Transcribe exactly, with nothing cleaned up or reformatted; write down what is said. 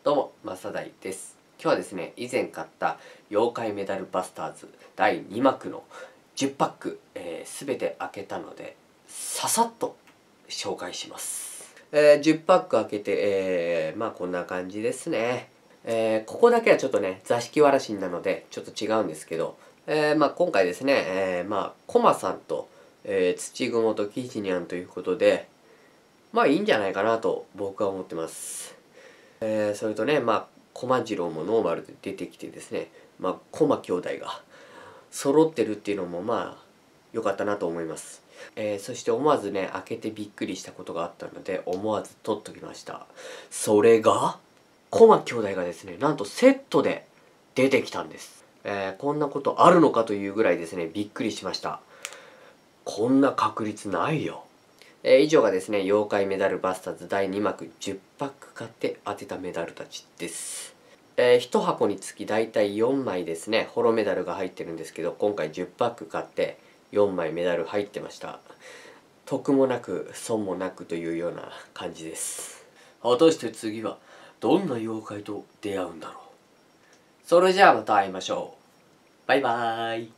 どうも、マサダイです。今日はですね、以前買った妖怪メダルバスターズだいにまくのじゅっパック、えー、全て開けたので、ささっと紹介します。えー、じゅっパック開けて、えー、まあこんな感じですね。えー、ここだけはちょっとね、座敷わらしなので、ちょっと違うんですけど、えー、まあ今回ですね、えー、まあ、コマさんと、えー、土雲とキジニャンということで、まあいいんじゃないかなと僕は思ってます。えー、それとね、まあ、駒次郎もノーマルで出てきてですね、まあ、駒兄弟が揃ってるっていうのもまあ、良かったなと思います。えー、そして思わずね、開けてびっくりしたことがあったので、思わず取っときました。それが、駒兄弟がですね、なんとセットで出てきたんです。えー、こんなことあるのかというぐらいですね、びっくりしました。こんな確率ないよ。えー、以上がですね、妖怪メダルバスターズだいにまくじゅっパック買って当てたメダルたちです。えー、いち箱につきだいたいよんまいですね、ホロメダルが入ってるんですけど、今回じゅっパック買ってよんまいメダル入ってました。得もなく損もなくというような感じです。果たして次はどんな妖怪と出会うんだろう。それじゃあまた会いましょう。バイバーイ。